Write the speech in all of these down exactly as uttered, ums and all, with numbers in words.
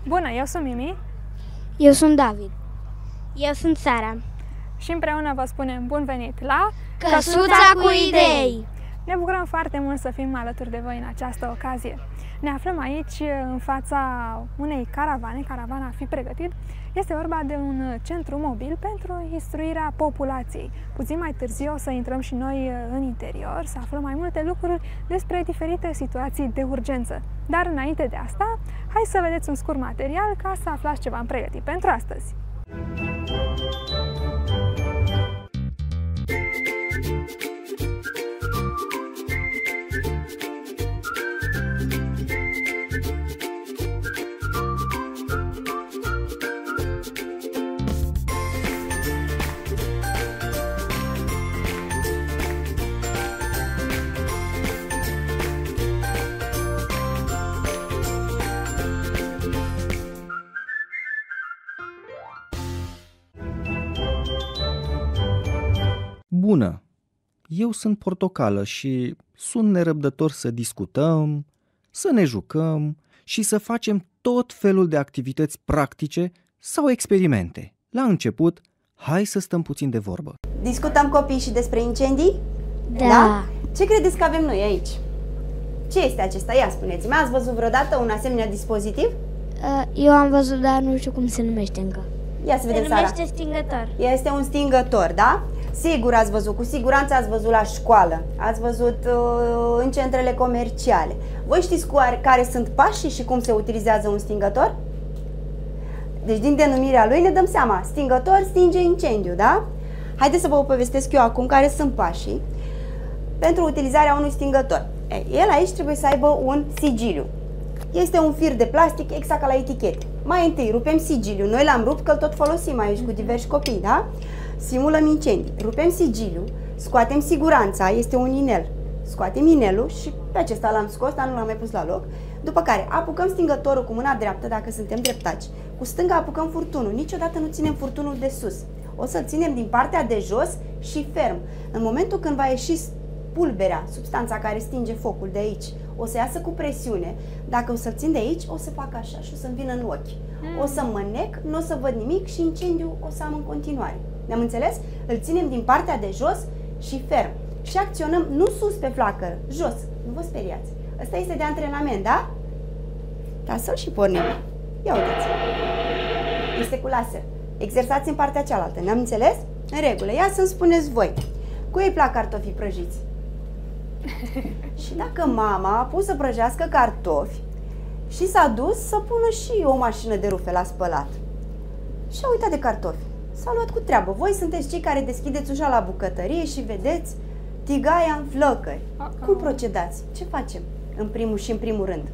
Bună, eu sunt Mimi. Eu sunt David. Eu sunt Sara. Și împreună vă spunem bun venit la Căsuța cu idei! Ne bucurăm foarte mult să fim alături de voi în această ocazie. Ne aflăm aici în fața unei caravane, caravana Fi Pregătit. Este vorba de un centru mobil pentru instruirea populației. Puțin mai târziu o să intrăm și noi în interior, să aflăm mai multe lucruri despre diferite situații de urgență. Dar înainte de asta, hai să vedeți un scurt material ca să aflați ce v-am pregătit pentru astăzi. Bună! Eu sunt Portocală și sunt nerăbdător să discutăm, să ne jucăm și să facem tot felul de activități practice sau experimente. La început, hai să stăm puțin de vorbă. Discutăm, copii, și despre incendii? Da. da? Ce credeți că avem noi aici? Ce este acesta? Ia spuneți-mi, ați văzut vreodată un asemenea dispozitiv? Eu am văzut, dar nu știu cum se numește încă. Ia să vedem, Se Sara. numește stingător. Este un stingător, da? Sigur ați văzut, cu siguranță ați văzut la școală, ați văzut uh, în centrele comerciale. Voi știți cu are, care sunt pașii și cum se utilizează un stingător? Deci din denumirea lui ne dăm seama, stingător stinge incendiu, da? Haideți să vă povestesc eu acum care sunt pașii pentru utilizarea unui stingător. Ei, el aici trebuie să aibă un sigiliu. Este un fir de plastic exact ca la etichete. Mai întâi rupem sigiliul, noi l-am rupt că îl tot folosim aici cu diversi copii, da? Simulăm incendii, rupem sigiliul, scoatem siguranța, este un inel. Scoatem inelul și pe acesta l-am scos, dar nu l-am mai pus la loc. După care apucăm stingătorul cu mâna dreaptă, dacă suntem dreptaci. Cu stânga apucăm furtunul, niciodată nu ținem furtunul de sus. O să-l ținem din partea de jos și ferm. În momentul când va ieși pulberea, substanța care stinge focul de aici, o să iasă cu presiune. Dacă o să-l țin de aici, o să fac așa și o să-mi vină în ochi. Mm. O să mă nec, nu o să văd nimic și incendiul o să am în continuare. Ne-am înțeles? Îl ținem din partea de jos și ferm. Și acționăm nu sus pe flacără, jos. Nu vă speriați. Ăsta este de antrenament, da? Ca să-l și pornim. Ia uitați. Este cu laser. Exersați în partea cealaltă. Ne-am înțeles? În regulă. Ia să-mi spuneți voi. Cui îi plac cartofii prăjiți? Și dacă mama a pus să prăjească cartofi și s-a dus să pună și o mașină de rufe la spălat și a uitat de cartofi, s-a luat cu treabă. Voi sunteți cei care deschideți ușa la bucătărie și vedeți tigaia în flăcări. Cum procedați? Ce facem în primul și în primul rând?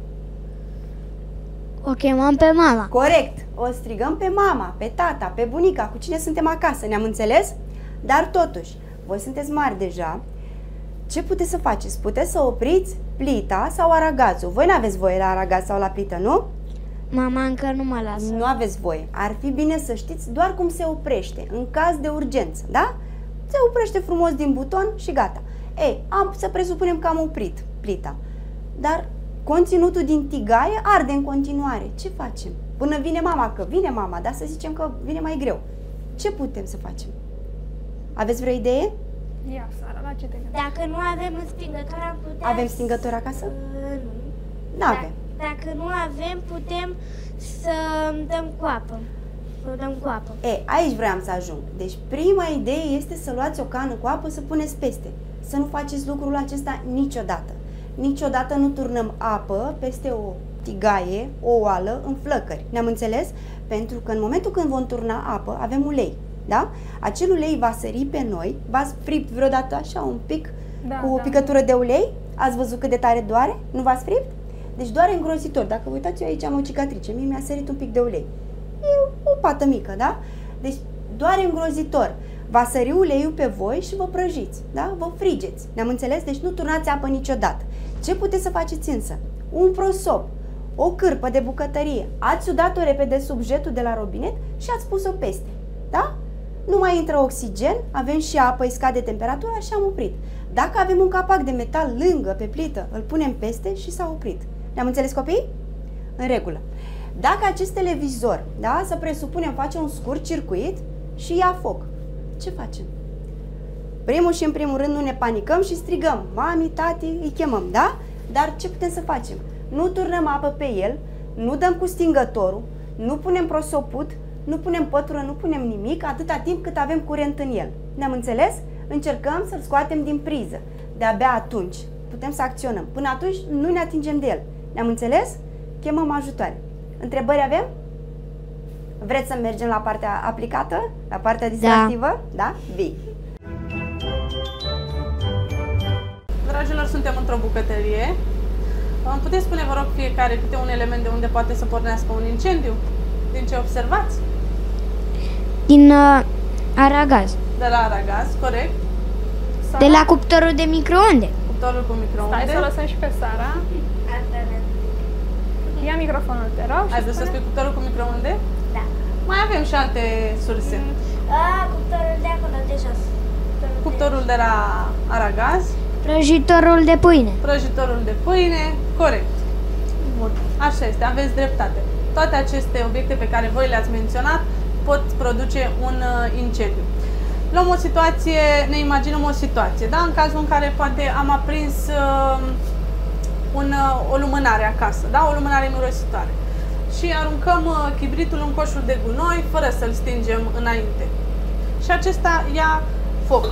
O chemăm pe mama. Corect! O strigăm pe mama, pe tata, pe bunica, cu cine suntem acasă. Ne-am înțeles? Dar totuși, voi sunteți mari deja. Ce puteți să faceți? Puteți să opriți plita sau aragazul. Voi nu aveți voie la aragaz sau la plită, nu? Mama încă nu mă lasă. Nu aveți voie. Ar fi bine să știți doar cum se oprește în caz de urgență, da? Se oprește frumos din buton și gata. Ei, am să presupunem că am oprit plita, dar conținutul din tigaie arde în continuare. Ce facem? Până vine mama, că vine mama, dar să zicem că vine mai greu. Ce putem să facem? Aveți vreo idee? Ia, Sara, la ce te gândești? Dacă nu avem un stingător, am putea... Avem stingător acasă? Uh, nu. Nu avem. Dacă nu avem, putem să dăm cu apă. Să dăm cu apă. E, aici vreau să ajung. Deci prima idee este să luați o cană cu apă, să puneți peste. Să nu faceți lucrul acesta niciodată. Niciodată nu turnăm apă peste o tigaie, o oală, în flăcări. Ne-am înțeles? Pentru că în momentul când vom turna apă, avem ulei. Da? Acel ulei va sări pe noi. V-ați fript vreodată așa un pic da, cu o da. picătură de ulei? Ați văzut cât de tare doare? Nu v-ați fript? Deci doare îngrozitor. Dacă vă uitați, eu aici am o cicatrice. Mie mi-a sărit un pic de ulei. E o pată mică, da? Deci doare îngrozitor. Va sări uleiul pe voi și vă prăjiți, da? Vă frigeți. Ne-am înțeles? Deci nu turnați apă niciodată. Ce puteți să faceți însă? Un prosop, o cârpă de bucătărie. Ați sudat-o repede sub jetul de la robinet și ați pus-o peste, da? Nu mai intră oxigen, avem și apă, îi scade temperatura și am oprit. Dacă avem un capac de metal lângă pe plită, îl punem peste și s-a oprit. Ne-am înțeles, copii? În regulă. Dacă acest televizor, da, să presupunem, face un scurt circuit și ia foc, ce facem? Primul și în primul rând nu ne panicăm și strigăm, mami, tati, îi chemăm, da? Dar ce putem să facem? Nu turnăm apă pe el, nu dăm cu stingătorul, nu punem prosoput, nu punem pătură, nu punem nimic, atâta timp cât avem curent în el. Ne-am înțeles? Încercăm să-l scoatem din priză. De-abia atunci putem să acționăm. Până atunci nu ne atingem de el. Ne-am înțeles? Chemăm ajutoare. Întrebări avem? Vreți să mergem la partea aplicată? La partea distractivă? Da? Da? Vii. Dragilor, suntem într-o bucătărie. Îmi puteți spune, vă rog, fiecare câte un element de unde poate să pornească un incendiu? Din ce observați? Din uh, aragaz. De la aragaz, corect. De la cuptorul de microunde. Cuptorul cu microunde. Stai să o lăsăm și pe Sara. Ia microfonul, te rog. Ai vrut să spui cuptorul cu microunde? Da. Mai avem și alte surse. A, cuptorul de acolo, de jos. Cuptorul de la aragaz. Prăjitorul de pâine. Prăjitorul de pâine, corect. Bun, așa este, aveți dreptate. Toate aceste obiecte pe care voi le-ați menționat pot produce un uh, incendiu. Luăm o situație, ne imaginăm o situație, da? În cazul în care poate am aprins uh, un, uh, o lumânare acasă, da? O lumânare mirositoare. Și aruncăm uh, chibritul în coșul de gunoi fără să-l stingem înainte. Și acesta ia foc.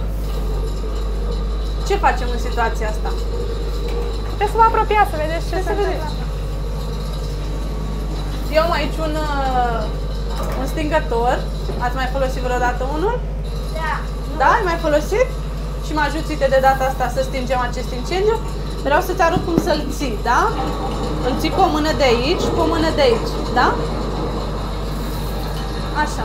Ce facem în situația asta? Trebuie să vă apropiați să vedeți ce se întâmplă. Eu am aici un, uh, un stingător. Ați mai folosit vreodată unul? Da. Da? Ai mai folosit? Și mă ajuți, uite, de data asta să stingem acest incendiu. Vreau să-ți arăt cum să-l ții, da? Îl ții cu o mână de aici, cu o mână de aici, da? Așa.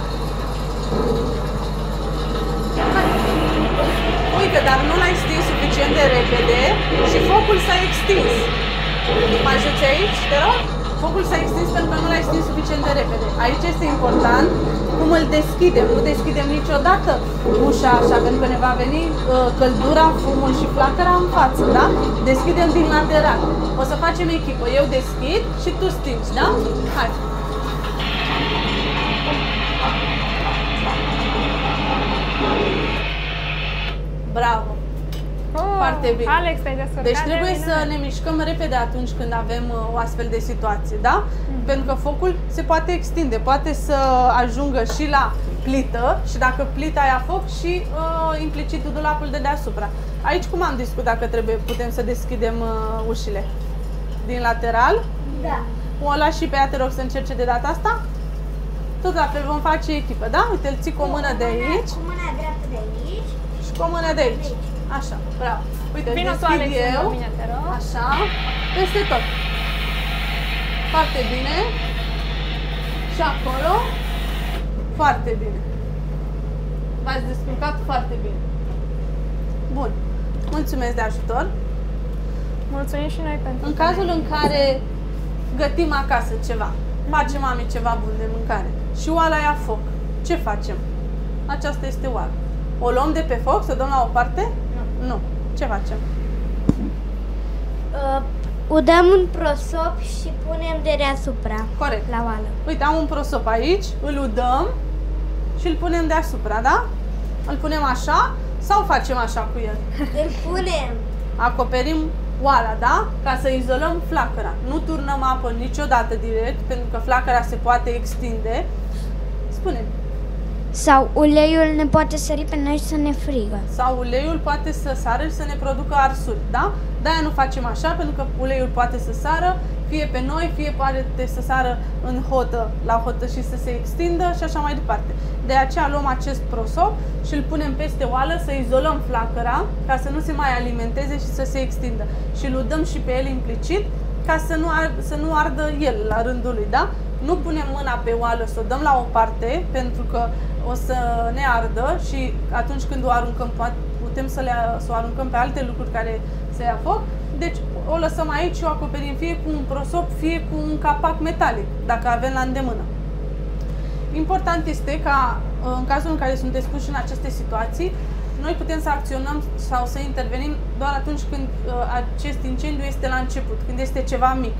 Uite, dar nu l-ai stins suficient de repede și focul s-a extins. Mă ajuți aici, te rog? Focul s-a extins pentru că nu l-ai stins suficient de repede. Aici este important cum îl deschidem. Nu deschidem niciodată ușa așa, pentru că ne va veni uh, căldura, fumul și flacăra în față, da? Deschidem din lateral. O să facem echipă. Eu deschid și tu stingi, da? Hai! Bravo! Oh, Foarte bine. Alex, te-ai descurcat. Deci trebuie de să ne mișcăm repede atunci când avem uh, o astfel de situație, da? Mm. Pentru că focul se poate extinde, poate să ajungă și la plită și dacă plita ia foc și uh, implicit dulapul de deasupra. Aici cum am discutat dacă trebuie, putem să deschidem uh, ușile? Din lateral? Da. O lași și pe ea, te rog, să încerce de data asta? Tot la fel vom face echipă, da? Uite, îl ții cu o mână de aici. Cu mâna dreaptă de aici. Și cu o mână de aici. Așa, bravo. Uite, Vino tu, deschid Alex, eu. mine, te rog. Așa, peste tot. Foarte bine. Și acolo. Foarte bine. V-ați descurcat foarte bine. Bun. Mulțumesc de ajutor. Mulțumim și noi pentru În cazul în care gătim acasă ceva, facem mami ceva bun de mâncare și oala ia foc, ce facem? Aceasta este oala. O luăm de pe foc, să o dăm la o parte? Nu. Nu. Ce facem? Uh, udăm un prosop și punem de deasupra. Corect. La oală. Uite, am un prosop aici, îl udăm și îl punem deasupra, da? Îl punem așa sau facem așa cu el? Îl punem. Acoperim oala, da? Ca să izolăm flacăra. Nu turnăm apă niciodată direct, pentru că flacăra se poate extinde. Spune-mi. Sau uleiul ne poate sări pe noi și să ne frigă. Sau uleiul poate să sară și să ne producă arsuri, da? De-aia nu facem așa, pentru că uleiul poate să sară, fie pe noi, fie poate să sară în hotă, la hotă și să se extindă și așa mai departe. De aceea luăm acest prosop și îl punem peste oală să izolăm flacăra, ca să nu se mai alimenteze și să se extindă. Și îl udăm și pe el implicit, ca să nu, ar, să nu ardă el la rândul lui, da? Nu punem mâna pe oală să o dăm la o parte, pentru că o să ne ardă și atunci când o aruncăm, putem să, le, să o aruncăm pe alte lucruri care se ia foc. Deci o lăsăm aici și o acoperim fie cu un prosop, fie cu un capac metalic, dacă avem la îndemână. Important este ca, în cazul în care sunteți puși în aceste situații, noi putem să acționăm sau să intervenim doar atunci când uh, acest incendiu este la început, când este ceva mic.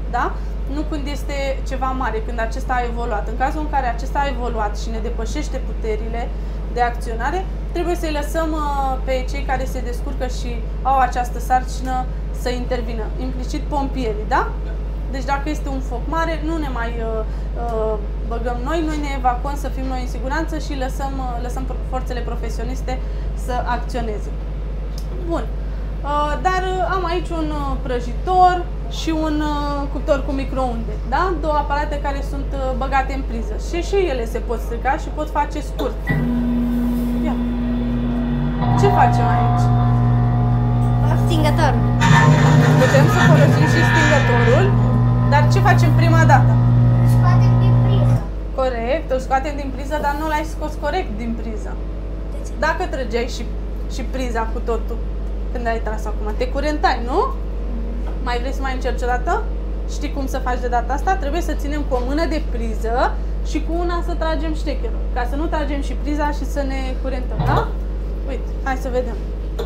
da? Nu când este ceva mare, când acesta a evoluat. În cazul în care acesta a evoluat și ne depășește puterile de acționare, trebuie să-i lăsăm pe cei care se descurcă și au această sarcină să intervină, implicit pompierii, da? Deci dacă este un foc mare, nu ne mai uh, uh, băgăm noi, noi ne evacuăm să fim noi în siguranță și lăsăm, uh, lăsăm forțele profesioniste să acționeze. Bun. Uh, dar uh, am aici un uh, prăjitor și un uh, cuptor cu microunde, da? Două aparate care sunt uh, băgate în priză și și ele se pot strica și pot face scurt. Ia. Ce facem aici? Stingător. Putem să folosim și stingătorul, dar ce facem prima dată? Scoatem din priză. Corect, îl scoatem din priză, dar nu l-ai scos corect din priză. Dacă trăgeai și, și priza cu totul, când ai tras acum, te curentai, nu? Mai vrei să mai încerci o dată? Știi cum să faci de data asta? Trebuie să ținem cu o mână de priză și cu una să tragem ștecherul, ca să nu tragem și priza și să ne curentăm, da? Uite, hai să vedem.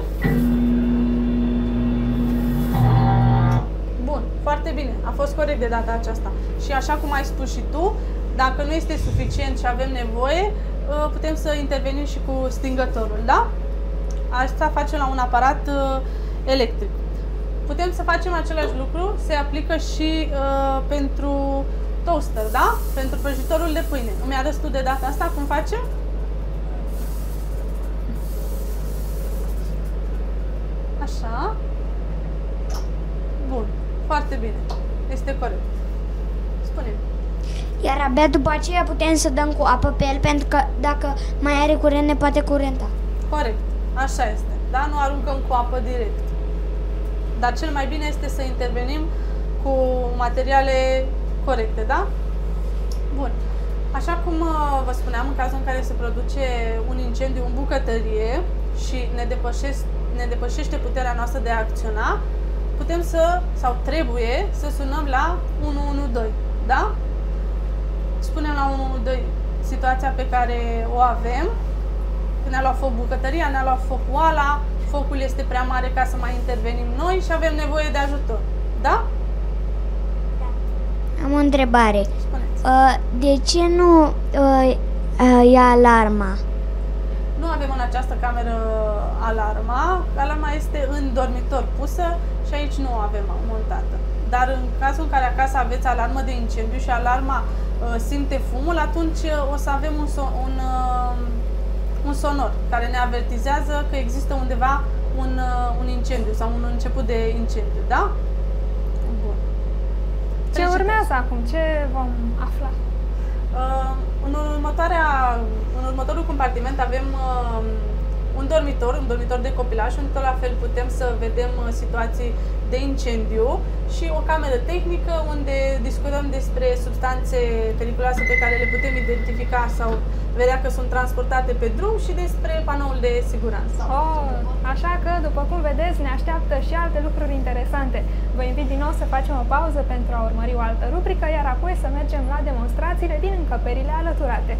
Bun, foarte bine, a fost corect de data aceasta. Și așa cum ai spus și tu, dacă nu este suficient și avem nevoie, putem să intervenim și cu stingătorul, da? Asta facem la un aparat electric. Putem să facem același lucru, se aplică și uh, pentru toaster, da? Pentru prăjitorul de pâine. Îmi arăți tu de data asta cum facem? Așa. Bun. Foarte bine. Este corect. Spune-mi. Iar abia după aceea putem să dăm cu apă pe el, pentru că dacă mai are curent ne poate curenta. Corect. Așa este. Da? Nu aruncăm cu apă direct. Dar cel mai bine este să intervenim cu materiale corecte, da? Bun. Așa cum vă spuneam, în cazul în care se produce un incendiu în bucătărie și ne depășește, ne depășește puterea noastră de a acționa, putem să, sau trebuie să sunăm la unu unu doi, da? Spunem la unu unu doi situația pe care o avem. Când ne-a luat foc bucătăria, ne-a luat foc oala, focul este prea mare ca să mai intervenim noi și avem nevoie de ajutor. Da? Da. Am o întrebare. Spuneți. Uh, de ce nu uh, uh, ia alarma? Nu avem în această cameră alarma. Alarma este în dormitor pusă și aici nu o avem montată. Dar în cazul în care acasă aveți alarmă de incendiu și alarma uh, simte fumul, atunci uh, o să avem un, so un, uh, un sonor care ne avertizează că există undeva un, uh, un incendiu sau un început de incendiu, da? Bun. Ce urmează acum? Ce vom afla? Uh, în, următoarea, în următorul compartiment avem uh, un dormitor, un dormitor de copilaj, unde tot la fel putem să vedem uh, situații de incendiu și o cameră tehnică unde discutăm despre substanțe periculoase pe care le putem identifica sau vedea că sunt transportate pe drum și despre panoul de siguranță. Oh, așa că, după cum vedeți, ne așteaptă și alte lucruri interesante. Vă invit din nou să facem o pauză pentru a urmări o altă rubrică, iar apoi să mergem la demonstrațiile din încăperile alăturate.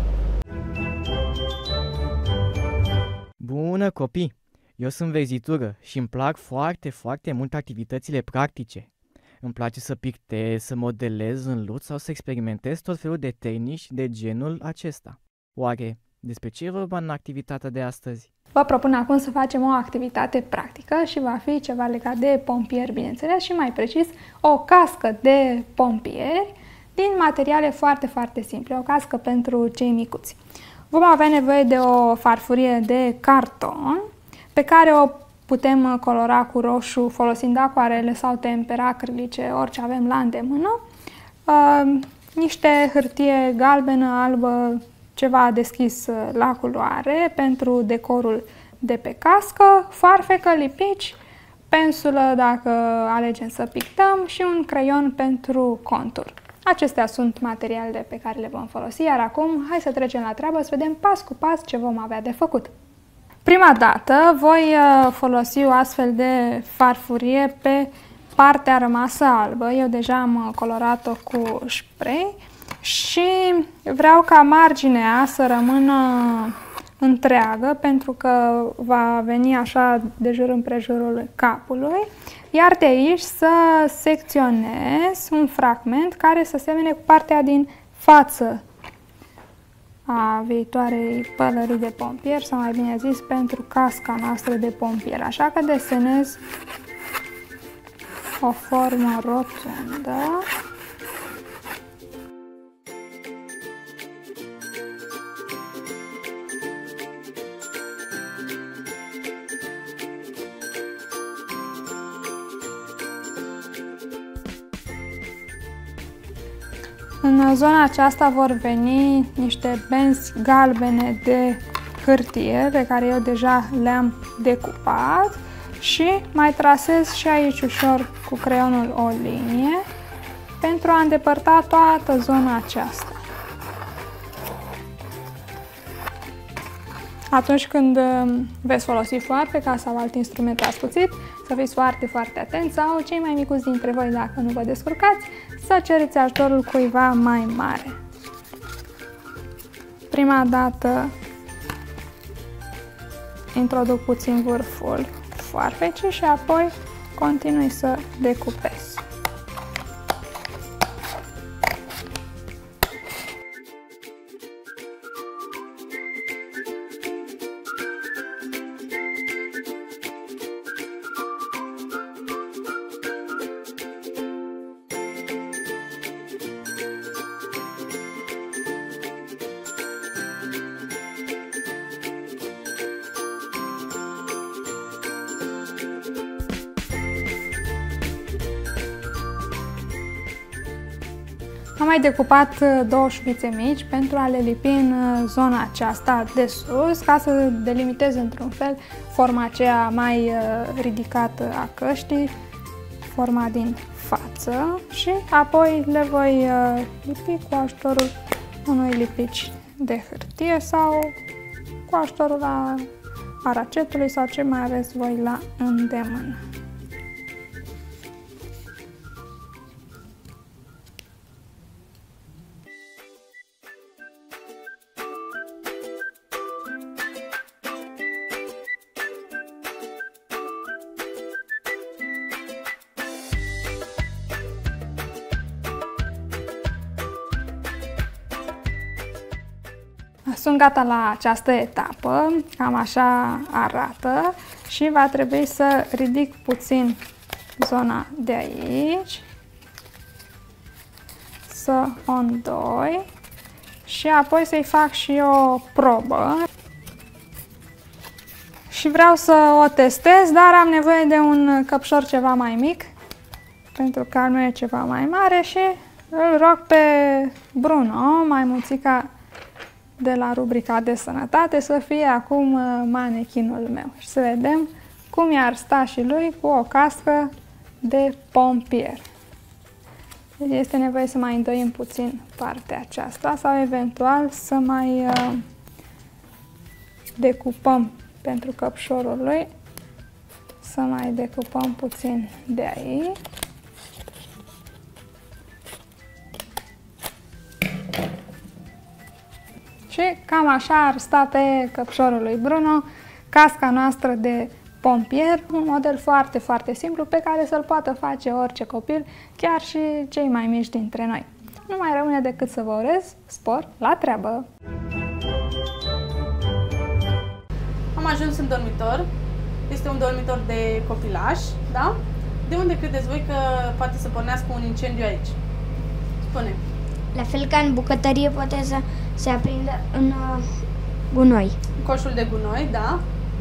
Bună, copii! Eu sunt verzitură și îmi plac foarte, foarte mult activitățile practice. Îmi place să pictez, să modelez în lut sau să experimentez tot felul de tehnici de genul acesta. Oare despre ce e vorba în activitatea de astăzi? Vă propun acum să facem o activitate practică și va fi ceva legat de pompieri, bineînțeles, și mai precis o cască de pompieri din materiale foarte, foarte simple, o cască pentru cei micuți. Vom avea nevoie de o farfurie de carton pe care o putem colora cu roșu folosind acoarele sau tempera acrilice, orice avem la îndemână, uh, niște hârtie galbenă, albă, ceva deschis la culoare pentru decorul de pe cască, farfecă, lipici, pensulă dacă alegem să pictăm și un creion pentru contur. Acestea sunt materialele pe care le vom folosi, iar acum hai să trecem la treabă să vedem pas cu pas ce vom avea de făcut. Prima dată voi folosi o astfel de farfurie pe partea rămasă albă. Eu deja am colorat-o cu spray și vreau ca marginea să rămână întreagă, pentru că va veni așa de jur împrejurul capului, iar de aici să secționez un fragment care să semene cu partea din față a viitoarei pălării de pompier, sau mai bine zis, pentru casca noastră de pompier. Așa că desenez o formă rotundă. În zona aceasta vor veni niște benzi galbene de hârtie pe care eu deja le-am decupat și mai trasez și aici ușor cu creionul o linie pentru a îndepărta toată zona aceasta. Atunci când veți folosi foarfeca sau alt instrument ascuțit, să fiți foarte, foarte atenți, sau cei mai micuți dintre voi, dacă nu vă descurcați, să cereți ajutorul cuiva mai mare. Prima dată introduc puțin vârful foarfecii și apoi continui să decupez. Am mai decupat două șuvițe mici pentru a le lipi în zona aceasta de sus, ca să delimitez într-un fel forma aceea mai ridicată a căștii, forma din față, și apoi le voi lipi cu ajutorul unui lipici de hârtie sau cu ajutorul aracetului sau ce mai aveți voi la îndemână. Sunt gata la această etapă, cam așa arată, și va trebui să ridic puțin zona de aici, să o îndoi și apoi să-i fac și o probă. Și vreau să o testez, dar am nevoie de un căpșor ceva mai mic, pentru că al meu e ceva mai mare, și îl rog pe Bruno, maimuțica de la rubrica de sănătate, să fie acum manechinul meu și să vedem cum i-ar sta și lui cu o cască de pompier. Deci este nevoie să mai îndoim puțin partea aceasta sau eventual să mai uh, decupăm pentru căpșorul lui, să mai decupăm puțin de aici. Și cam așa ar sta pe căpșorul lui Bruno casca noastră de pompier, un model foarte, foarte simplu pe care să-l poată face orice copil, chiar și cei mai mici dintre noi. Nu mai rămâne decât să vă urez spor la treabă! Am ajuns în dormitor. Este un dormitor de copilaș, da? De unde credeți voi că poate să pornească un incendiu aici? Spune! La fel ca în bucătărie poate să se aprindă în uh, gunoi. Coșul de gunoi, da?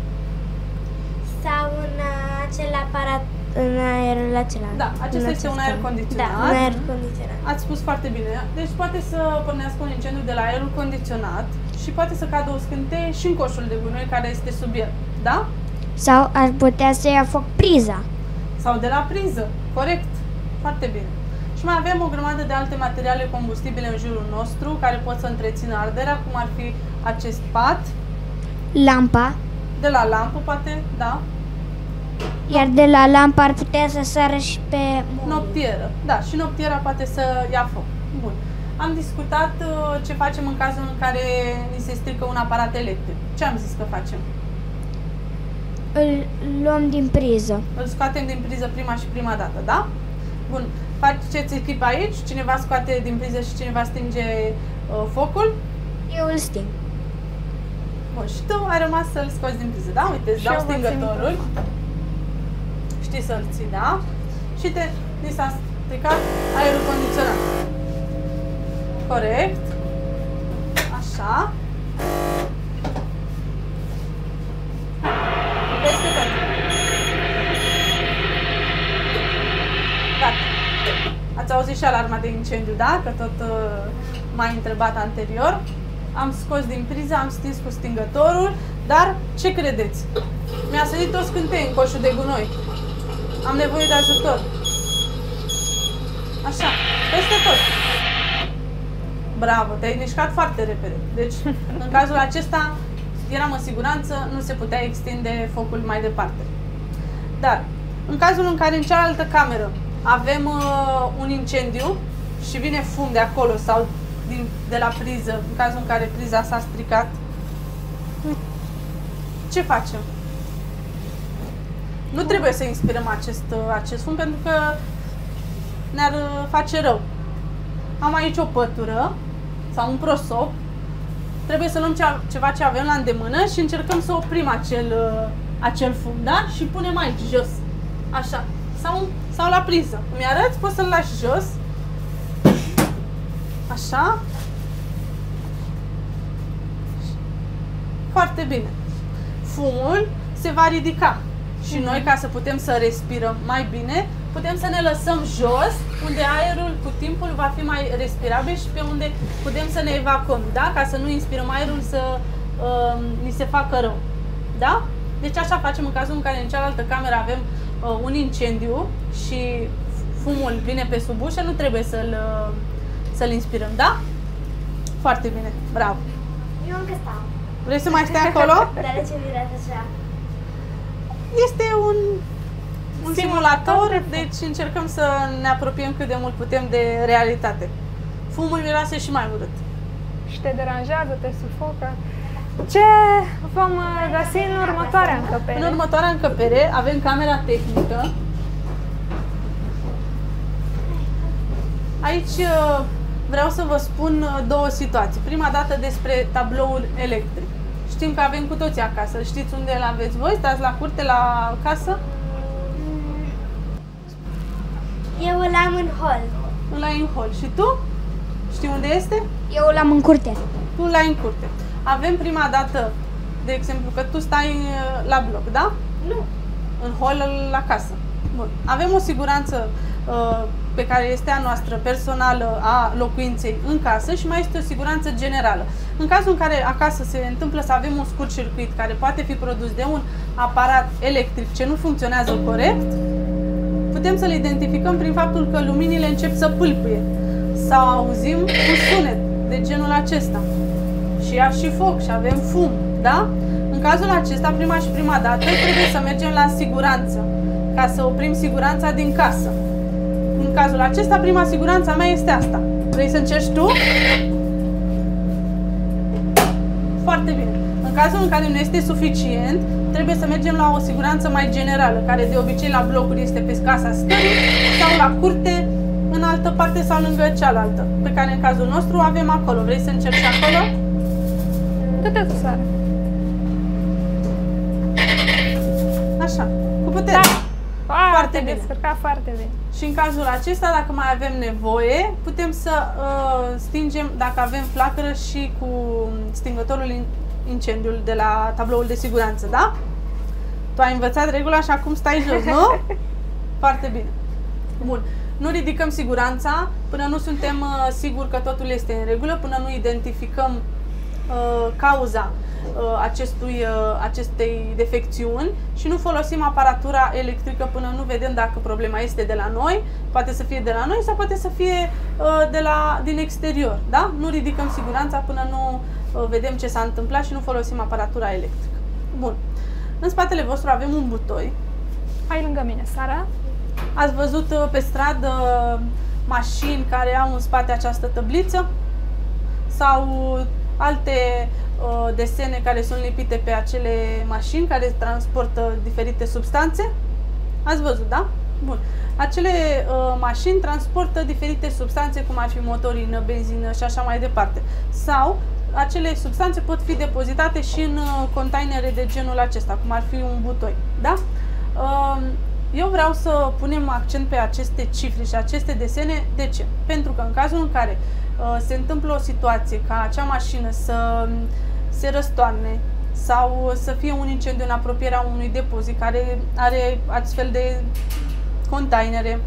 Sau în uh, acel aparat, în aerul acela. Da, acesta este un aer condiționat. Da, un aer condiționat. Ați spus foarte bine. Deci poate să pornească un incendiu de la aerul condiționat și poate să cadă o scânteie și în coșul de gunoi care este sub el, da? Sau ar putea să ia foc priza. Sau de la priză, corect. Foarte bine. Și mai avem o grămadă de alte materiale combustibile în jurul nostru care pot să întrețină arderea, cum ar fi acest pat. Lampa. De la lampă, poate, da. Iar de la lampă ar putea să sară și pe mobil. Noptieră, da, și noptiera poate să ia foc. Bun. am discutat uh, ce facem în cazul în care ni se strică un aparat electric. Ce am zis că facem? Îl luăm din priză. Îl scoatem din priză prima și prima dată, da? Bun. Faceți echipă aici, cineva scoate din priză și cineva stinge uh, focul. Eu îl sting. Bun, și tu ai rămas să-l scoți din priză, da? Uite, îți dau stingătorul. Știi să-l ții, da? Și te, ni s-a stricat aerul condiționat. Corect. Așa. Peste tot. Gata. Ați auzit și alarma de incendiu, da? Că tot uh, m-ai întrebat anterior. Am scos din priză, am stins cu stingătorul, dar ce credeți? Mi-a sărit o scânteie în coșul de gunoi. Am nevoie de ajutor. Așa, peste tot. Bravo, te-ai mișcat foarte repede. Deci, în cazul acesta, eram în siguranță, nu se putea extinde focul mai departe. Dar, în cazul în care în cealaltă cameră avem uh, un incendiu și vine fum de acolo sau din, de la priză, în cazul în care priza s-a stricat, ce facem? Nu trebuie să inspirăm acest, acest fum pentru că ne-ar face rău. Am aici o pătură sau un prosop. Trebuie să luăm cea, ceva ce avem la îndemână și încercăm să oprim acel, acel fum, da? Și punem aici, jos. Așa. Sau, sau la priză. Îmi arăți? Poți să-l lași jos. Așa. Foarte bine. Fumul se va ridica. Și mm-hmm. noi, ca să putem să respirăm mai bine, putem să ne lăsăm jos, unde aerul cu timpul va fi mai respirabil și pe unde putem să ne evacuăm, da? Ca să nu inspirăm aerul să uh, ni se facă rău. Da? Deci așa facem în cazul în care în cealaltă cameră avem uh, un incendiu și fumul vine pe sub ușă, nu trebuie să-l uh, să-l inspirăm, da? Foarte bine, bravo! Eu încă stau. Vrei să mai stai acolo? Dar de ce mirează așa? Este un, un simulator, deci încercăm să ne apropiem cât de mult putem de realitate. Fumul miroase și mai urât. Și te deranjează, te sufocă. Ce vom găsi în următoarea încăpere? În următoarea încăpere avem camera tehnică. Aici vreau să vă spun două situații. Prima dată despre tabloul electric. Știm că avem cu toții acasă. Știți unde îl aveți voi? Stați la curte, la casă? Eu îl am în hol. Îl ai în hol. Și tu? Știi unde este? Eu îl am în curte. Tu îl ai în curte. Avem prima dată, de exemplu, că tu stai la bloc, da? Nu. În hol la casă. Bun. Avem o siguranță uh, pe care este a noastră, personală, a locuinței în casă și mai este o siguranță generală. În cazul în care acasă se întâmplă să avem un scurt circuit care poate fi produs de un aparat electric ce nu funcționează corect, putem să-l identificăm prin faptul că luminile încep să pâlpâie sau auzim un sunet de genul acesta. Și ia și foc și avem fum, da? În cazul acesta, prima și prima dată, trebuie să mergem la siguranță, ca să oprim siguranța din casă. În cazul acesta, prima siguranță a mea este asta. Vrei să încerci tu? Foarte bine. În cazul în care nu este suficient, trebuie să mergem la o siguranță mai generală, care de obicei la blocuri este pe casa stării sau la curte, în altă parte sau lângă cealaltă, pe care în cazul nostru o avem acolo. Vrei să încerci acolo? Du-te tu, Sara. Așa, cu putere. Da. Foarte, Foarte bine. bine. Descărcat foarte bine. Și în cazul acesta, dacă mai avem nevoie, putem să uh, stingem, dacă avem flacără, și cu stingătorul incendiul de la tabloul de siguranță, da? Tu ai învățat regula și acum stai jos, nu? Foarte bine. Bun. Nu ridicăm siguranța până nu suntem uh, siguri că totul este în regulă, până nu identificăm uh, cauza uh, acestui, uh, acestei defecțiuni și nu folosim aparatura electrică până nu vedem dacă problema este de la noi, poate să fie de la noi sau poate să fie uh, de la, din exterior, da? Nu ridicăm siguranța până nu uh, vedem ce s-a întâmplat și nu folosim aparatura electrică. Bun. În spatele vostru avem un butoi. Hai lângă mine, Sara. Ați văzut pe stradă mașini care au în spate această tabliță sau alte uh, desene care sunt lipite pe acele mașini care transportă diferite substanțe. Ați văzut, da? Bun. Acele uh, mașini transportă diferite substanțe, cum ar fi motorină, benzină și așa mai departe. Sau acele substanțe pot fi depozitate și în uh, containere de genul acesta, cum ar fi un butoi, da? Uh, eu vreau să punem accent pe aceste cifre și aceste desene. De ce? Pentru că în cazul în care uh, se întâmplă o situație ca acea mașină să se răstoarne sau să fie un incendiu în apropierea unui depozit care are astfel de containere,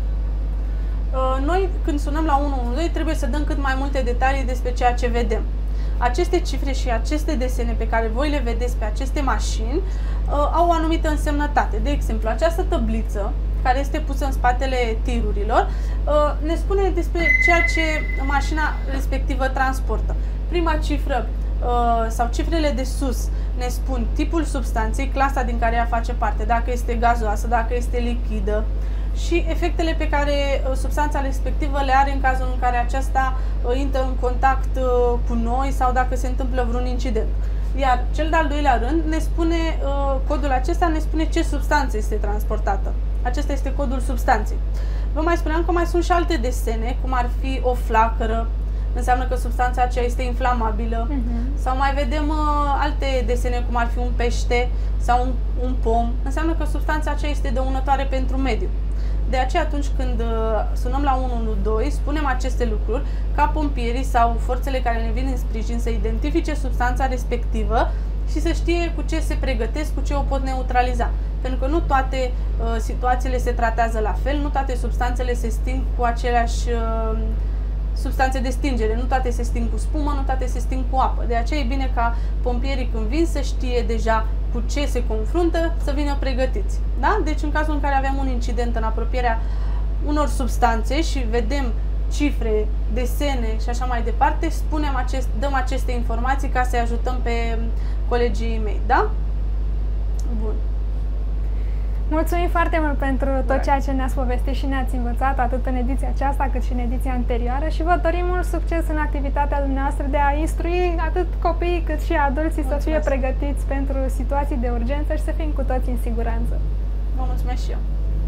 noi când sunăm la unu unu doi trebuie să dăm cât mai multe detalii despre ceea ce vedem. Aceste cifre și aceste desene pe care voi le vedeți pe aceste mașini au o anumită însemnătate. De exemplu, această tabliță care este pusă în spatele tirurilor ne spune despre ceea ce mașina respectivă transportă. Prima cifră sau cifrele de sus ne spun tipul substanței, clasa din care ea face parte, dacă este gazoasă, dacă este lichidă, și efectele pe care substanța respectivă le are în cazul în care aceasta intră în contact cu noi sau dacă se întâmplă vreun incident. Iar cel de-al doilea rând ne spune, codul acesta ne spune ce substanță este transportată. Acesta este codul substanței. Vă mai spuneam că mai sunt și alte desene, cum ar fi o flacără, înseamnă că substanța aceea este inflamabilă. Uh-huh. Sau mai vedem uh, alte desene, cum ar fi un pește sau un, un pom, înseamnă că substanța aceea este dăunătoare pentru mediu. De aceea, atunci când uh, sunăm la unu unu doi, spunem aceste lucruri ca pompierii sau forțele care ne vin în sprijin să identifice substanța respectivă și să știe cu ce se pregătesc, cu ce o pot neutraliza. Pentru că nu toate uh, situațiile se tratează la fel, nu toate substanțele se sting cu aceleași uh, substanțe de stingere, nu toate se sting cu spumă, nu toate se sting cu apă. De aceea e bine ca pompierii, când vin, să știe deja cu ce se confruntă, să vină pregătiți. Da? Deci în cazul în care avem un incident în apropierea unor substanțe și vedem cifre, desene și așa mai departe, spunem acest, dăm aceste informații ca să-i ajutăm pe colegii mei. Da? Bun. Mulțumim foarte mult pentru tot ceea ce ne-ați povestit și ne-ați învățat, atât în ediția aceasta cât și în ediția anterioară, și vă dorim mult succes în activitatea dumneavoastră de a instrui atât copiii cât și adulții. Mulțumesc. Să fie pregătiți pentru situații de urgență și să fim cu toți în siguranță. Vă mulțumesc și eu.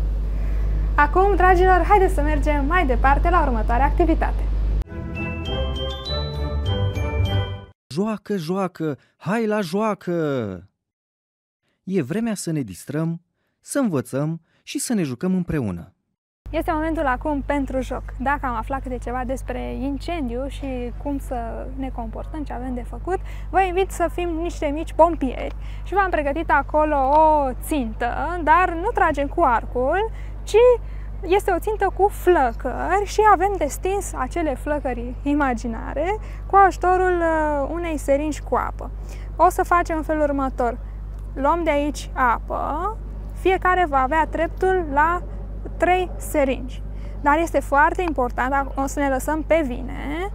Acum, dragilor, haideți să mergem mai departe la următoarea activitate. Joacă, joacă, hai la joacă! E vremea să ne distrăm, să învățăm și să ne jucăm împreună. Este momentul acum pentru joc. Dacă am aflat câte ceva despre incendiu și cum să ne comportăm, ce avem de făcut, vă invit să fim niște mici pompieri și v-am pregătit acolo o țintă, dar nu tragem cu arcul, ci este o țintă cu flăcări și avem de stins acele flăcări imaginare cu ajutorul unei seringi cu apă. O să facem în felul următor. Luăm de aici apă, fiecare va avea dreptul la trei seringi. Dar este foarte important, o să ne lăsăm pe vine,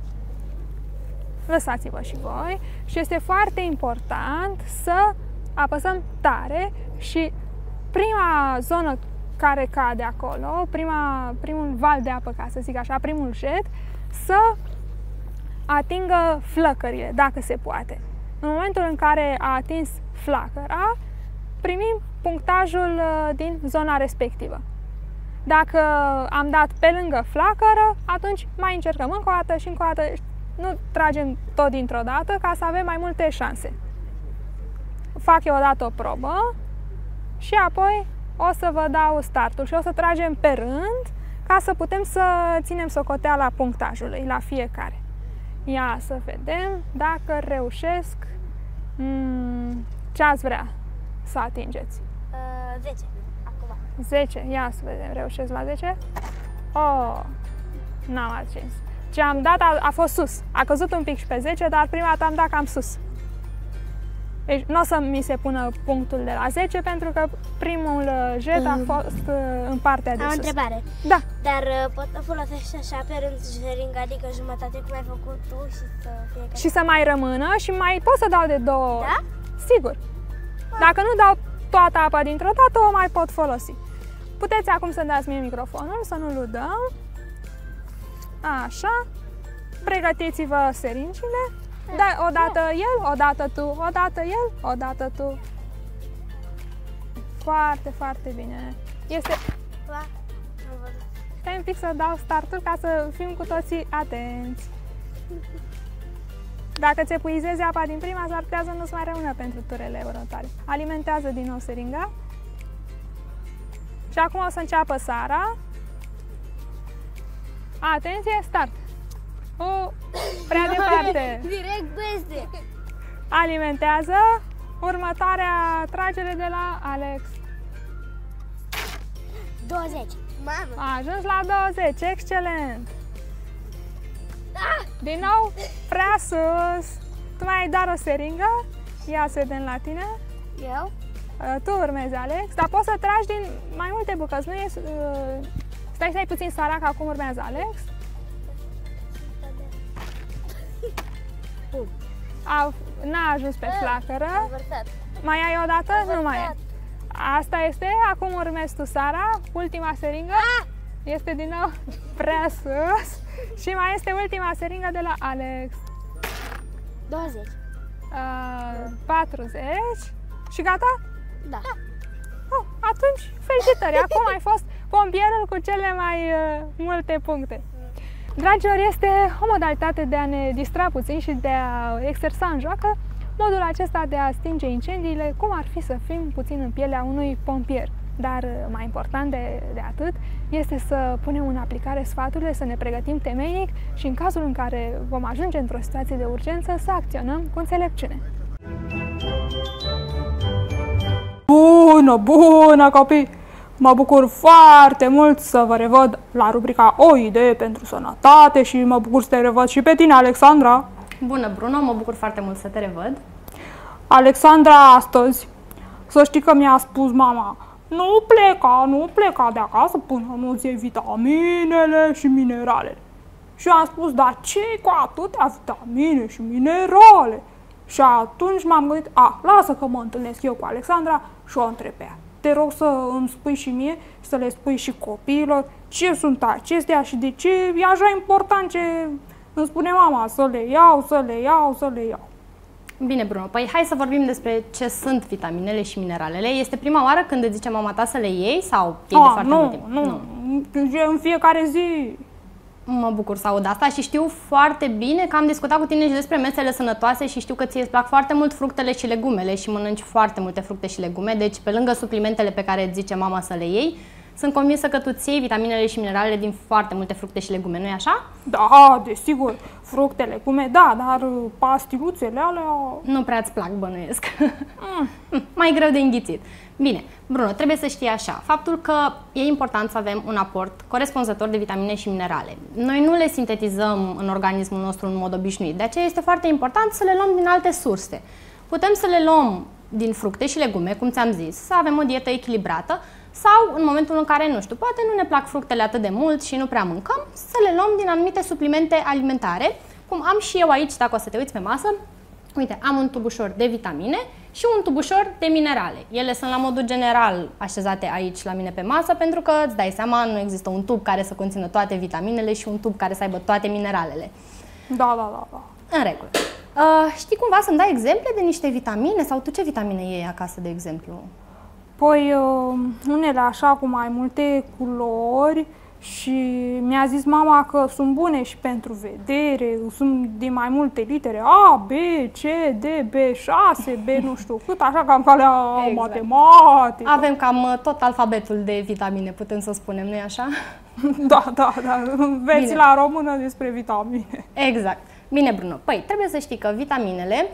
lăsați-vă și voi, și este foarte important să apăsăm tare și prima zonă care cade acolo, prima, primul val de apă, ca să zic așa, primul jet, să atingă flăcările, dacă se poate. În momentul în care a atins flacăra, primim punctajul din zona respectivă. Dacă am dat pe lângă flacără, atunci mai încercăm încă o dată și încă o dată. Nu tragem tot dintr-o dată ca să avem mai multe șanse. Fac eu odată o probă și apoi o să vă dau startul și o să tragem pe rând ca să putem să ținem socoteala punctajului la fiecare. Ia să vedem dacă reușesc. Hmm, ce ați vrea să atingeți? Uh, zece. Acum. zece. Ia să vedem. Reușesc la zece? Oh, n-am atins. Ce am dat a, a fost sus. A căzut un pic și pe zece, dar prima dată am dat cam sus. Deci nu o să mi se pună punctul de la zece, pentru că primul jet a fost în partea de Am sus. o întrebare. Da. Dar pot să folosești așa pe rând jeringa, adică jumătate cum ai făcut tu și să fie ca... Și să mai rămână și mai pot să dau de două. Da? Sigur. Dacă nu dau toată apa dintr-o dată, o mai pot folosi. Puteți acum să dați mie microfonul, să nu-l udăm. Așa. Pregătiți-vă seringile. Da, odată el, odată tu, odată el, odată tu. Foarte, foarte bine. Este... Stai un pic să dau startul ca să fim cu toții atenți. Dacă ți epuizezi apa din prima, s-ar putea să nu-ți mai rămână pentru turele următoare. Alimentează din nou seringa. Și acum o să înceapă Sara. Atenție, start! Uh, prea departe! Direct peste! Alimentează. Următoarea tragere de la Alex. douăzeci. Mamă! A ajuns la douăzeci, excelent! Din nou, prea sus! Tu mai ai doar o seringă. Ia să vedem la tine. Eu? Tu urmezi, Alex, dar poți să tragi din mai multe bucăți, nu e... Uh, stai, stai puțin, Sara, că acum urmează Alex. A, n-a ajuns pe flacără. Mai ai o dată? Nu mai e. Asta este, acum urmezi tu, Sara, ultima seringă. Este din nou prea sus. Și mai este ultima seringă de la Alex. douăzeci. Uh, patruzeci. Și gata? Da. Oh, atunci, felicitări! Acum ai fost pompierul cu cele mai uh, multe puncte. Dragilor, este o modalitate de a ne distra puțin și de a exersa în joacă modul acesta de a stinge incendiile, cum ar fi să fim puțin în pielea unui pompier. Dar mai important de, de atât este să punem în aplicare sfaturile, să ne pregătim temeinic și în cazul în care vom ajunge într-o situație de urgență să acționăm cu înțelepciune. Bună, bună copii! Mă bucur foarte mult să vă revăd la rubrica O idee pentru sănătate și mă bucur să te revăd și pe tine, Alexandra. Bună, Bruno, mă bucur foarte mult să te revăd. Alexandra, astăzi, să știi că mi-a spus mama, nu pleca, nu pleca de acasă până nu-ți iei vitaminele și mineralele. Și am spus, dar ce-i cu atâtea vitamine și minerale? Și atunci m-am gândit, a, lasă că mă întâlnesc eu cu Alexandra și o întreb pe ea. Te rog să îmi spui și mie și să le spui și copiilor ce sunt acestea și de ce e așa important ce îmi spune mama, să le iau, să le iau, să le iau. Bine, Bruno, păi hai să vorbim despre ce sunt vitaminele și mineralele. Este prima oară când îți zice mama ta să le iei sau iei de foarte nu, mult timp? Nu, nu, în fiecare zi. Mă bucur să aud asta și știu foarte bine că am discutat cu tine și despre mesele sănătoase și știu că ție îți plac foarte mult fructele și legumele și mănânci foarte multe fructe și legume, deci pe lângă suplimentele pe care îți zice mama să le iei, sunt convinsă că tu ți iei vitaminele și mineralele din foarte multe fructe și legume, nu-i așa? Da, desigur, fructe, legume, da, dar pastiluțele alea... Nu prea-ți plac, bănuiesc. Mm. Mai greu de înghițit. Bine, Bruno, trebuie să știi așa, faptul că e important să avem un aport corespunzător de vitamine și minerale. Noi nu le sintetizăm în organismul nostru în mod obișnuit, de aceea este foarte important să le luăm din alte surse. Putem să le luăm din fructe și legume, cum ți-am zis, să avem o dietă echilibrată, sau în momentul în care, nu știu, poate nu ne plac fructele atât de mult și nu prea mâncăm, să le luăm din anumite suplimente alimentare, cum am și eu aici, dacă o să te uiți pe masă. Uite, am un tubușor de vitamine și un tubușor de minerale. Ele sunt la modul general așezate aici la mine pe masă, pentru că, îți dai seama, nu există un tub care să conțină toate vitaminele și un tub care să aibă toate mineralele. Da, da, da, da. În regulă. Uh, știi cumva să-mi dai exemple de niște vitamine? Sau tu ce vitamine iei acasă, de exemplu? Păi, uh, unele așa cu mai multe culori și mi-a zis mama că sunt bune și pentru vedere, sunt din mai multe litere, A, B, C, D, B șase, B nu știu cât, așa cam calea exact. Matematică. Avem cam tot alfabetul de vitamine, putem să spunem, nu-i așa? Da, da, da, veți Bine. La română despre vitamine. Exact. Bine, Bruno, păi trebuie să știi că vitaminele,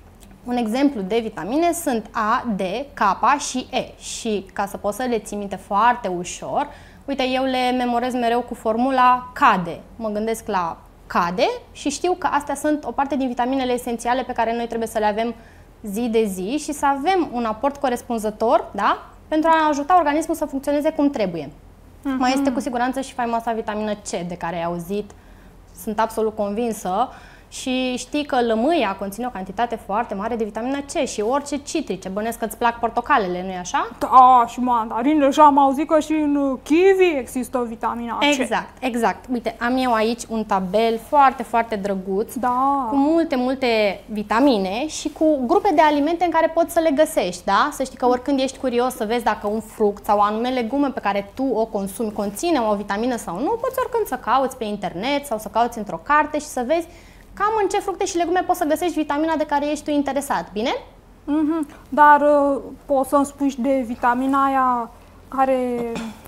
un exemplu de vitamine sunt A, D, K și E și ca să poți să le ții minte foarte ușor, uite, eu le memorez mereu cu formula K D. Mă gândesc la K D și știu că astea sunt o parte din vitaminele esențiale pe care noi trebuie să le avem zi de zi și să avem un aport corespunzător, da? Pentru a ajuta organismul să funcționeze cum trebuie. Uh-huh. Mai este cu siguranță și faimoasa vitamină C de care ai auzit, sunt absolut convinsă. Și știi că lămâia conține o cantitate foarte mare de vitamina C și orice citrice. Bănesc că îți plac portocalele, nu-i așa? Da, și mandarinele, și am auzit că și în kiwi există vitamina C. Exact, exact. Uite, am eu aici un tabel foarte, foarte drăguț, da, cu multe, multe vitamine și cu grupe de alimente în care poți să le găsești, da? Să știi că oricând ești curios să vezi dacă un fruct sau o anume legume pe care tu o consumi conține o vitamină sau nu, poți oricând să cauți pe internet sau să cauți într-o carte și să vezi cam în ce fructe și legume poți să găsești vitamina de care ești tu interesat, bine? Mm-hmm. Dar uh, poți să-mi spui și de vitamina aia care,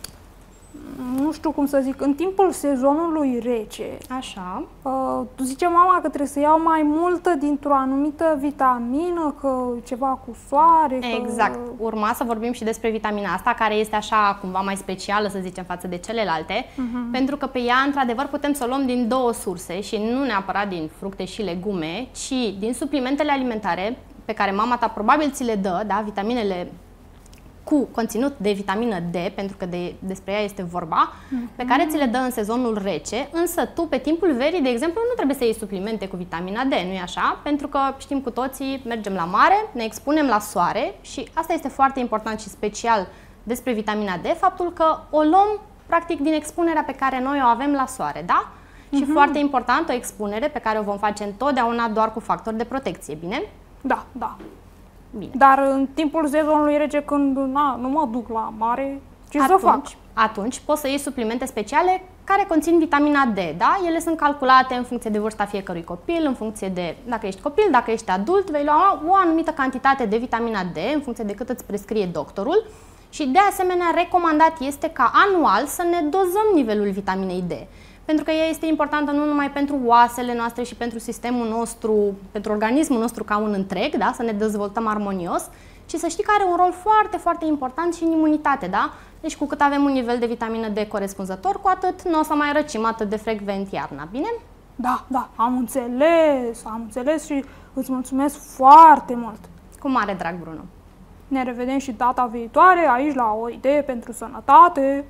nu știu cum să zic, în timpul sezonului rece, așa, uh, zice mama că trebuie să iau mai multă dintr-o anumită vitamină, că ceva cu soare. Exact. Că... Urma să vorbim și despre vitamina asta, care este așa cumva mai specială, să zicem, față de celelalte, uh-huh. pentru că pe ea, într-adevăr, putem să o luăm din două surse și nu neapărat din fructe și legume, ci din suplimentele alimentare pe care mama ta probabil ți le dă, da, vitaminele cu conținut de vitamină D, pentru că de, despre ea este vorba, mm-hmm. pe care ți le dă în sezonul rece, însă tu pe timpul verii, de exemplu, nu trebuie să iei suplimente cu vitamina D, nu-i așa? Pentru că știm cu toții, mergem la mare, ne expunem la soare și asta este foarte important și special despre vitamina D, faptul că o luăm practic din expunerea pe care noi o avem la soare, da? Mm-hmm. Și foarte important, o expunere pe care o vom face întotdeauna doar cu factori de protecție, bine? Da, da. Bine. Dar în timpul sezonului rece, când na, nu mă duc la mare, ce atunci, să fac? Atunci poți să iei suplimente speciale care conțin vitamina D, da? Ele sunt calculate în funcție de vârsta fiecărui copil, în funcție de dacă ești copil, dacă ești adult, vei lua o anumită cantitate de vitamina D în funcție de cât îți prescrie doctorul și de asemenea recomandat este ca anual să ne dozăm nivelul vitaminei D. Pentru că ea este importantă nu numai pentru oasele noastre și pentru sistemul nostru, pentru organismul nostru ca un întreg, da? Să ne dezvoltăm armonios, ci să știi că are un rol foarte, foarte important și în imunitate, da? Deci cu cât avem un nivel de vitamină D corespunzător, cu atât nu o să mai răcim atât de frecvent iarna, bine? Da, da, am înțeles, am înțeles și îți mulțumesc foarte mult. Cu mare drag, Bruno. Ne revedem și data viitoare aici la O Idee pentru Sănătate.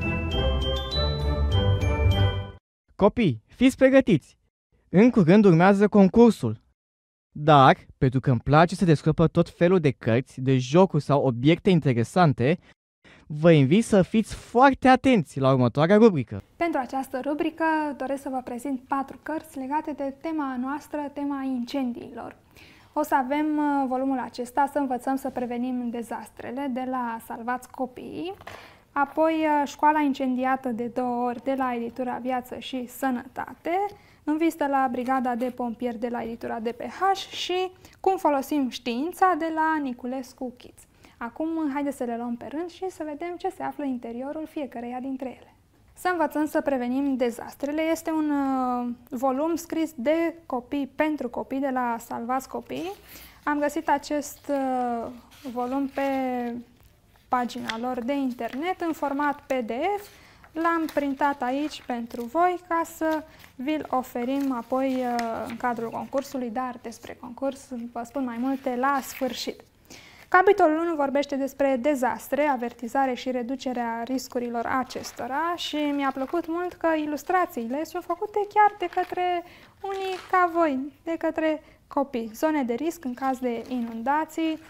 Copii, fiți pregătiți! În curând urmează concursul. Dar, pentru că îmi place să descoper tot felul de cărți, de jocuri sau obiecte interesante, vă invit să fiți foarte atenți la următoarea rubrică. Pentru această rubrică doresc să vă prezint patru cărți legate de tema noastră, tema incendiilor. O să avem volumul acesta, să învățăm să prevenim dezastrele, de la Salvați Copiii. Apoi, Școala incendiată de două ori, de la editura Viață și Sănătate, În vizită la Brigada de Pompieri de la editura D P H și Cum folosim știința de la Niculescu Kids. Acum, haideți să le luăm pe rând și să vedem ce se află în interiorul fiecăreia dintre ele. Să învățăm să prevenim dezastrele este un uh, volum scris de copii pentru copii de la Salvați Copiii. Am găsit acest uh, volum pe pagina lor de internet în format P D F. L-am printat aici pentru voi ca să vi-l oferim apoi uh, în cadrul concursului, dar despre concurs vă spun mai multe la sfârșit. Capitolul unu vorbește despre dezastre, avertizare și reducerea riscurilor acestora și mi-a plăcut mult că ilustrațiile sunt făcute chiar de către unii ca voi, de către copii. Zone de risc în caz de inundații,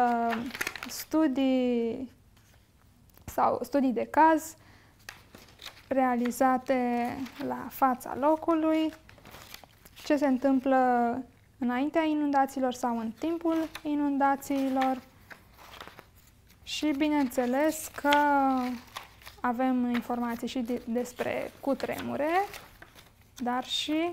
studii sau studii de caz realizate la fața locului, ce se întâmplă înaintea inundațiilor sau în timpul inundațiilor. Și bineînțeles că avem informații și de, despre cutremure, dar și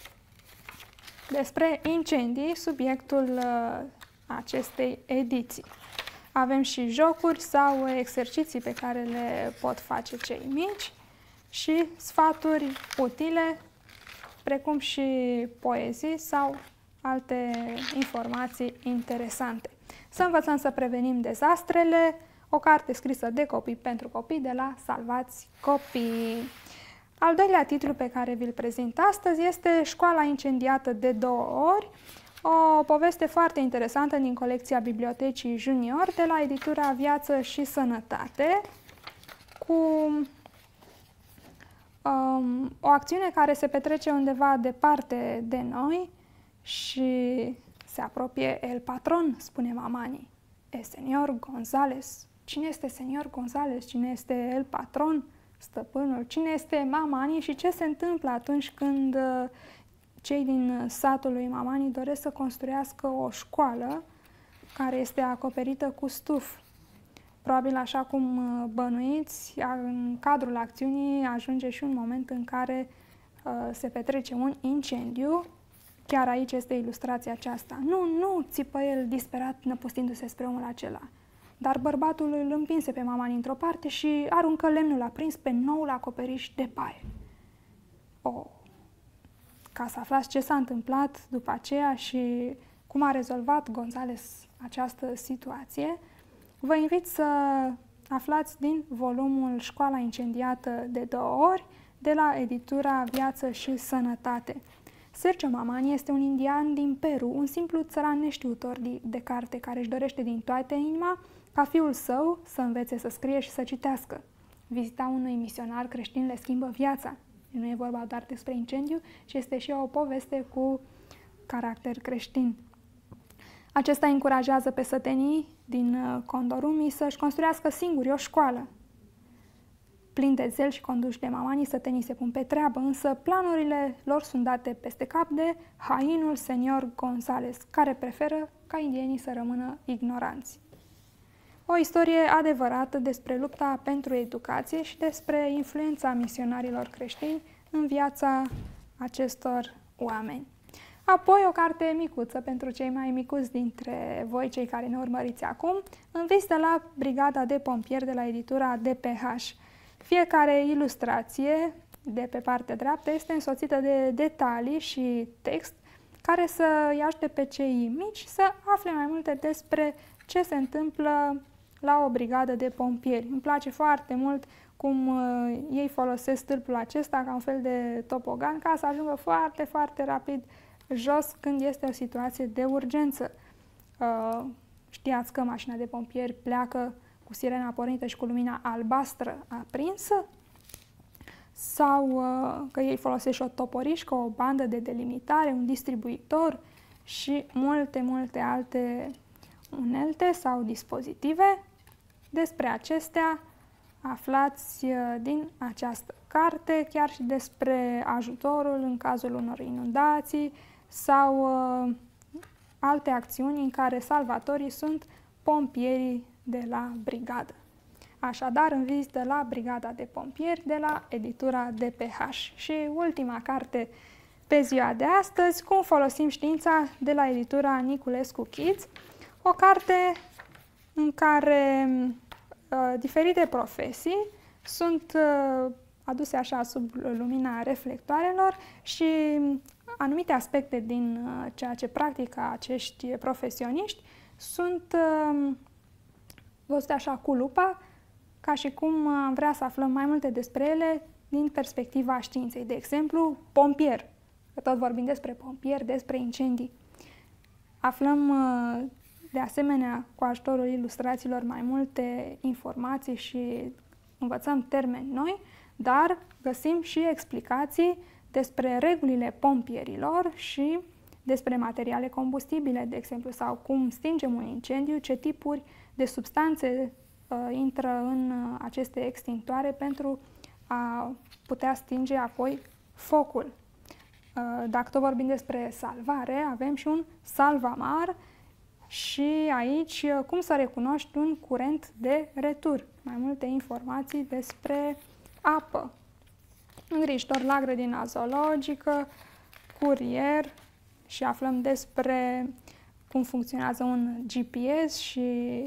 despre incendii, subiectul uh, acestei ediții. Avem și jocuri sau exerciții pe care le pot face cei mici și sfaturi utile, precum și poezii sau alte informații interesante. Să învățăm să prevenim dezastrele, o carte scrisă de copii pentru copii de la Salvați Copiii. Al doilea titlu pe care vi-l prezint astăzi este Școala incendiată de două ori, o poveste foarte interesantă din colecția Bibliotecii Junior de la editura Viață și Sănătate, cu um, o acțiune care se petrece undeva departe de noi și se apropie el patron, spune mamanii. E Senior Gonzales. Cine este Senior Gonzales? Cine este el patron? Stăpânul? Cine este mamanii? Și ce se întâmplă atunci când uh, cei din satul lui mamanii doresc să construiască o școală care este acoperită cu stuf? Probabil, așa cum bănuiți, în cadrul acțiunii ajunge și un moment în care uh, se petrece un incendiu. Chiar aici este ilustrația aceasta. Nu, nu, țipă el disperat, năpustindu-se spre omul acela. Dar bărbatul îl împinse pe mamani într-o parte și aruncă lemnul aprins pe noul acoperiș de paie. Oh. Ca să aflați ce s-a întâmplat după aceea și cum a rezolvat Gonzales această situație, vă invit să aflați din volumul Școala incendiată de două ori, de la editura Viață și Sănătate. Sergio Mamani este un indian din Peru, un simplu țăran neștiutor de carte care își dorește din toată inima ca fiul său să învețe să scrie și să citească. Vizita unui misionar creștin le schimbă viața. Nu e vorba doar despre incendiu, ci este și o poveste cu caracter creștin. Acesta încurajează pe sătenii din Condorumi să-și construiască singuri o școală. Plin de zel și conduși de mamanii, sătenii se pun pe treabă, însă planurile lor sunt date peste cap de hainul Senior Gonzales, care preferă ca indienii să rămână ignoranți. O istorie adevărată despre lupta pentru educație și despre influența misionarilor creștini în viața acestor oameni. Apoi o carte micuță pentru cei mai micuți dintre voi, cei care ne urmăriți acum, în vizită la Brigada de Pompieri de la editura D P H. Fiecare ilustrație de pe partea dreaptă este însoțită de detalii și text care să îi ajute pe cei mici să afle mai multe despre ce se întâmplă la o brigadă de pompieri. Îmi place foarte mult cum uh, ei folosesc stâlpul acesta ca un fel de topogan ca să ajungă foarte, foarte rapid jos când este o situație de urgență. Uh, știați că mașina de pompieri pleacă cu sirena pornită și cu lumina albastră aprinsă? Sau uh, că ei folosesc și o toporișcă, o bandă de delimitare, un distribuitor și multe, multe alte unelte sau dispozitive. Despre acestea aflați uh, din această carte, chiar și despre ajutorul în cazul unor inundații sau uh, alte acțiuni în care salvatorii sunt pompierii de la brigadă. Așadar, în vizită la Brigada de Pompieri de la editura D P H. Și ultima carte pe ziua de astăzi, Cum folosim știința, de la editura Niculescu Kids, o carte în care uh, diferite profesii sunt uh, aduse așa sub lumina reflectoarelor și anumite aspecte din uh, ceea ce practică acești profesioniști sunt uh, văzute așa cu lupa, ca și cum am vrea să aflăm mai multe despre ele din perspectiva științei. De exemplu, pompier, că tot vorbim despre pompieri, despre incendii. Aflăm de asemenea cu ajutorul ilustrațiilor mai multe informații și învățăm termeni noi, dar găsim și explicații despre regulile pompierilor și despre materiale combustibile, de exemplu, sau cum stingem un incendiu, ce tipuri de substanțe uh, intră în uh, aceste extintoare pentru a putea stinge apoi focul. Uh, dacă tot vorbim despre salvare, avem și un salvamar și aici uh, cum să recunoști un curent de retur. Mai multe informații despre apă. Îngrijitor la grădina zoologică, curier și aflăm despre cum funcționează un G P S și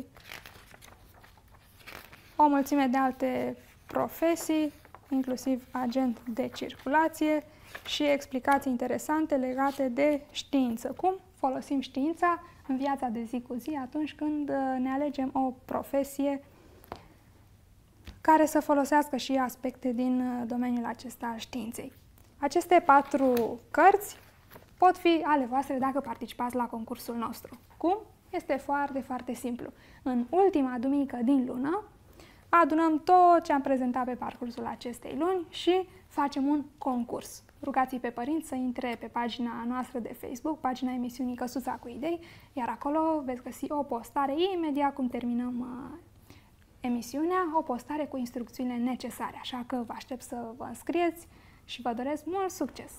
o mulțime de alte profesii, inclusiv agent de circulație și explicații interesante legate de știință. Cum folosim știința în viața de zi cu zi atunci când ne alegem o profesie care să folosească și aspecte din domeniul acesta al științei. Aceste patru cărți pot fi ale voastre dacă participați la concursul nostru. Cum? Este foarte, foarte simplu. În ultima duminică din lună adunăm tot ce am prezentat pe parcursul acestei luni și facem un concurs. Rugați-i pe părinți să intre pe pagina noastră de Facebook, pagina emisiunii Căsuța cu Idei, iar acolo veți găsi o postare imediat cum terminăm uh, emisiunea, o postare cu instrucțiunile necesare, așa că vă aștept să vă înscrieți și vă doresc mult succes!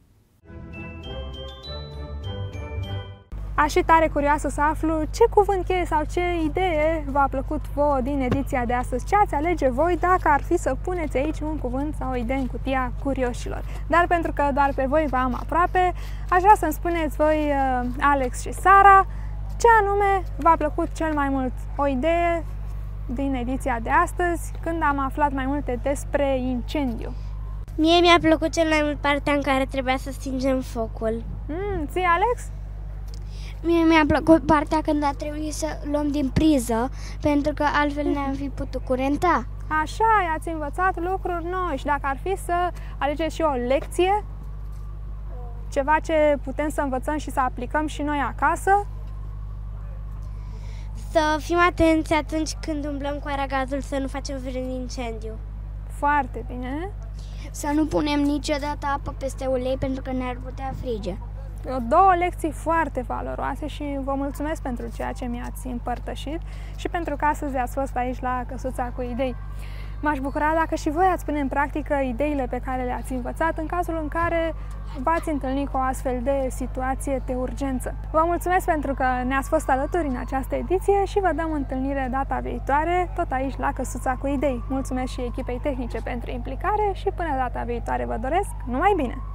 Aș fi tare curioasă să aflu ce cuvânt cheie sau ce idee v-a plăcut vouă din ediția de astăzi. Ce ați alege voi dacă ar fi să puneți aici un cuvânt sau o idee în cutia curioșilor. Dar pentru că doar pe voi vă am aproape, aș vrea să-mi spuneți voi, Alex și Sara, ce anume v-a plăcut cel mai mult. O idee din ediția de astăzi, când am aflat mai multe despre incendiu. Mie mi-a plăcut cel mai mult partea în care trebuia să stingem focul. Mm, ție, Alex? Mie mi-a plăcut partea când a trebuit să luăm din priză, pentru că altfel ne-am fi putut curenta. Așa, i-ați învățat lucruri noi și dacă ar fi să alegeți și o lecție, ceva ce putem să învățăm și să aplicăm și noi acasă? Să fim atenți atunci când umblăm cu aragazul, să nu facem vreun incendiu. Foarte bine. Să nu punem niciodată apă peste ulei, pentru că ne-ar putea frige. Două lecții foarte valoroase și vă mulțumesc pentru ceea ce mi-ați împărtășit și pentru că astăzi ați fost aici la Căsuța cu Idei. M-aș bucura dacă și voi ați pune în practică ideile pe care le-ați învățat în cazul în care v-ați întâlnit cu o astfel de situație de urgență. Vă mulțumesc pentru că ne-ați fost alături în această ediție și vă dăm întâlnire data viitoare, tot aici la Căsuța cu Idei. Mulțumesc și echipei tehnice pentru implicare și până data viitoare vă doresc numai bine!